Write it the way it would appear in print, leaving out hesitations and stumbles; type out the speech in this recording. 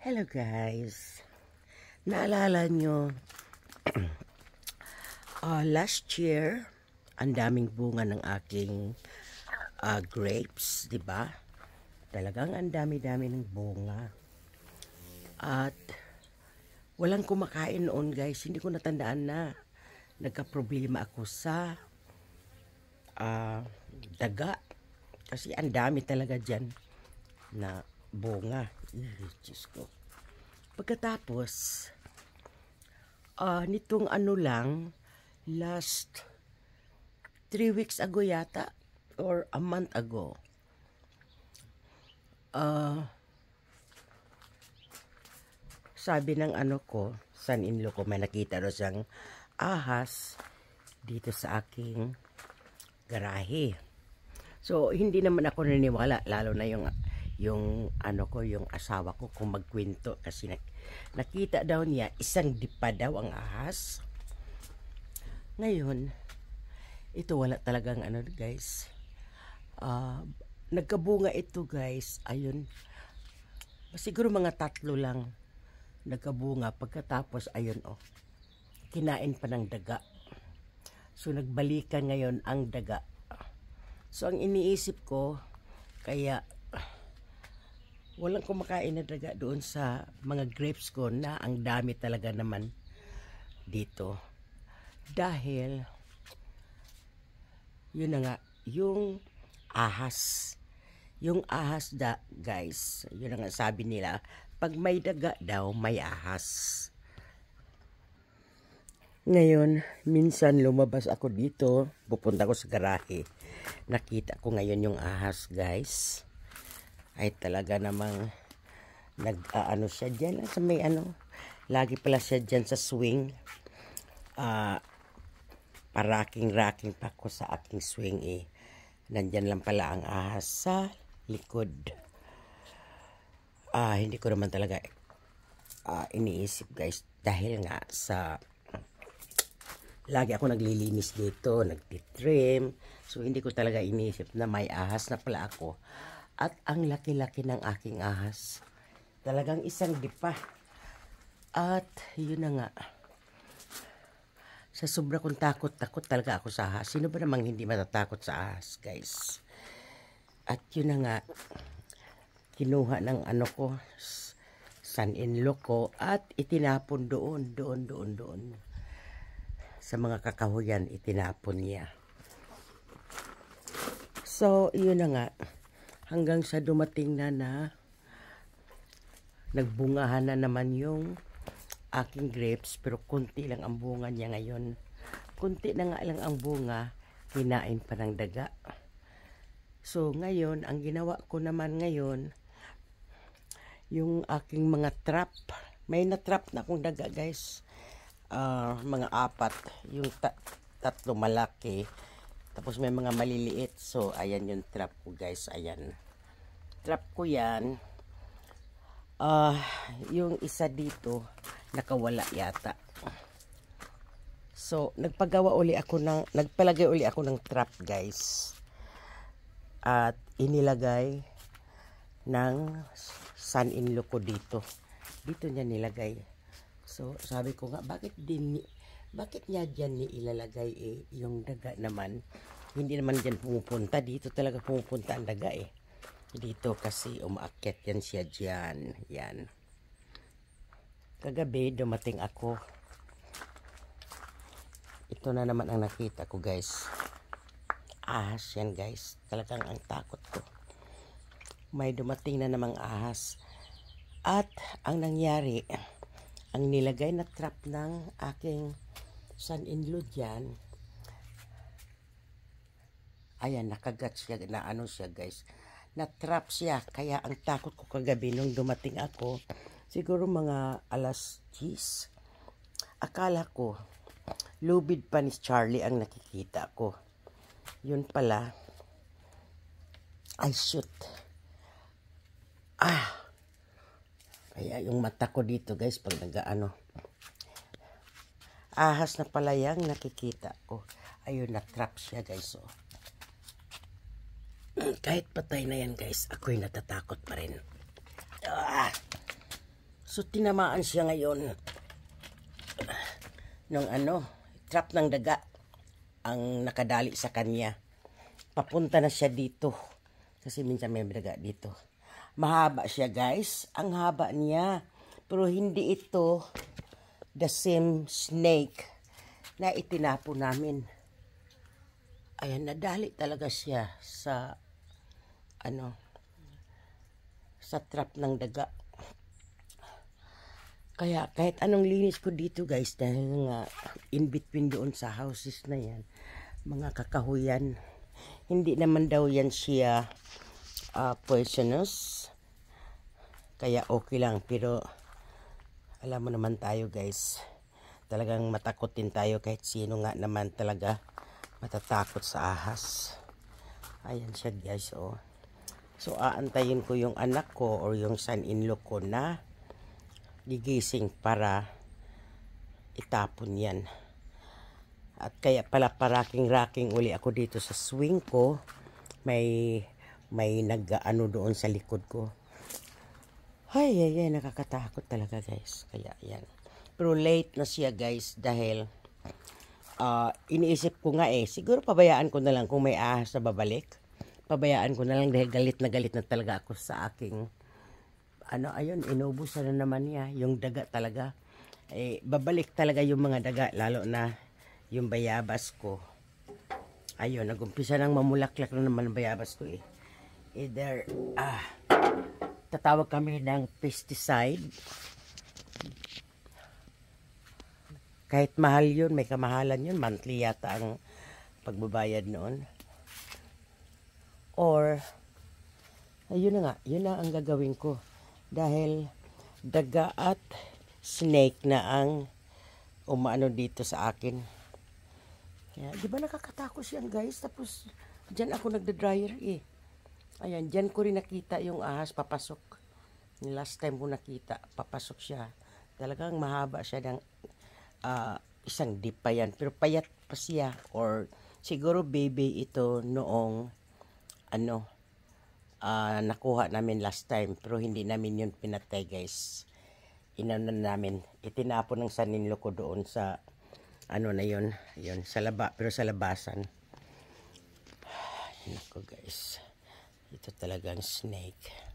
Hello guys, naalala nyo, last year, ang daming bunga ng aking grapes, di ba? Talagang ang dami-dami ng bunga. At walang kumakain noon guys, hindi ko natandaan na nagka-problema ako sa daga. Kasi ang dami talaga dyan na bunga. Diyos ko. Pagkatapos, nitong ano lang, last 3 weeks ago yata, or a month ago, sabi ng ano ko, son-in-law ko, may nakita daw siyang ahas dito sa aking garahe. So, hindi naman ako naniniwala, lalo na yung ano ko, yung asawa ko kung magkwento kasi nakita daw niya isang dipa daw ang ahas. Ngayon, ito wala talagang ano guys. Nagkabunga ito guys. Ayun. Siguro mga 3 lang nagkabunga. Pagkatapos ayun oh. Kinain pa ng daga. So nagbalikan ngayon ang daga. So ang iniisip ko, kaya walang kumakain na daga doon sa mga grapes ko na ang dami talaga naman dito. Dahil, yun na nga, yung ahas. Yung ahas guys, yun na nga sabi nila, pag may daga daw, may ahas. Ngayon, minsan lumabas ako dito, pupunta ko sa garahe. Nakita ko ngayon yung ahas guys. Ay talaga namang nag-ano siya dyan sa may ano, lagi pala siya dyan sa swing. Paraking-raking pa ko sa aking swing eh. Nandyan lang pala ang ahas sa likod. Hindi ko naman talaga iniisip guys, dahil nga sa lagi ako naglilinis dito, nagtitrim. So hindi ko talaga iniisip na may ahas na pala ako. At ang laki-laki ng aking ahas. Talagang isang dipa. At yun na nga. Sa sobra kong takot talaga ako sa ahas. Sino ba namang hindi matatakot sa ahas, guys? At yun na nga. Kinuha ng ano ko, son-in-law ko, at itinapon doon. Sa mga kakahuyan, itinapon niya. So, yun na nga. Hanggang sa dumating na nagbungahan na naman yung aking grapes, pero kunti lang ang bunga niya ngayon. Kunti na nga lang ang bunga, kinain pa ng daga. So ngayon, ang ginawa ko naman ngayon, yung aking mga trap, may na-trap na akong daga guys. Mga 4, yung 3 malaki, tapos may mga maliliit. So ayan yung trap ko guys, ayan. Trap ko yan. Yung isa dito nakawala yata. So nagpalagay uli ako ng trap guys. At inilagay ng son-in-law ko dito. Dito niya nilagay. So sabi ko nga, bakit niya dyan ilalagay yung daga naman? Hindi naman dyan pumupunta. Dito talaga pumupunta ang daga Dito kasi umaakyat yan siya dyan. Yan. Kagabi dumating ako. Ito na naman ang nakita ko guys. Ahas yan guys. Talagang ang takot ko. May dumating na namang ahas. At ang nangyari, ang nilagay na trap ng aking son-in-law dyan, ayan, nakagat siya, na ano siya guys, na-trap siya. Kaya ang takot ko kagabi nung dumating ako, siguro mga alas 10, akala ko lubid pa ni Charlie ang nakikita ko. Yun pala ay shoot. Kaya yung mata ko dito guys, pag nag-ano, ahas na pala yung nakikita ko. Ayun, na-trap siya guys. Kahit patay na yan guys, ako'y natatakot pa rin. So tinamaan siya ngayon ng trap ng daga ang nakadali sa kanya. Papunta na siya dito. Kasi minsan may daga dito. Mahaba siya guys. Ang haba niya. Pero hindi ito the same snake na itinapo namin. Ayan, nadali talaga siya sa sa trap ng daga. Kaya kahit anong linis ko dito guys, dahil nga in between doon sa houses na yan, mga kakahuyan, hindi naman daw yan siya poisonous. Kaya okay lang, pero alam mo naman tayo guys, talagang matakot din tayo kahit sino nga naman talaga matatakot sa ahas. Ayan siya guys, oh. So aantayin ko yung anak ko or yung son-in-law ko na gigising para itapon yan. At kaya pala paraking-raking uli ako dito sa swing ko. May nag-ano doon sa likod ko. Ay, nakakatakot talaga guys. Kaya yan. Pero late na siya guys dahil iniisip ko nga siguro pabayaan ko na lang kung may ahas na babalik. Pabayaan ko na lang dahil galit na talaga ako sa aking ayun, inubusan na naman niya yung daga talaga. Babalik talaga yung mga daga, lalo na yung bayabas ko. Ayun, nagumpisa nang mamulaklak na naman ang bayabas ko Either tatawag kami ng pesticide. Kahit mahal yun, may kamahalan yun, monthly yata ang pagbabayad noon. Or ayun na nga, yun na ang gagawin ko. Dahil daga at snake na ang umaano dito sa akin. Kaya, di ba nakakatakot yan guys? Tapos, dyan ako nagda-dryer Ayan, dyan ko rin nakita yung ahas papasok. Last time ko nakita, papasok siya. Talagang mahaba siya ng isang dip pa yan. Pero payat pa siya. Or siguro baby ito noong nakuha namin last time. Pero hindi namin yun pinatay guys. Inanon namin. Itinapon ng son-in-law ko doon sa na yun. Yun, sa pero sa labasan. Nako guys. Ito talagang snake.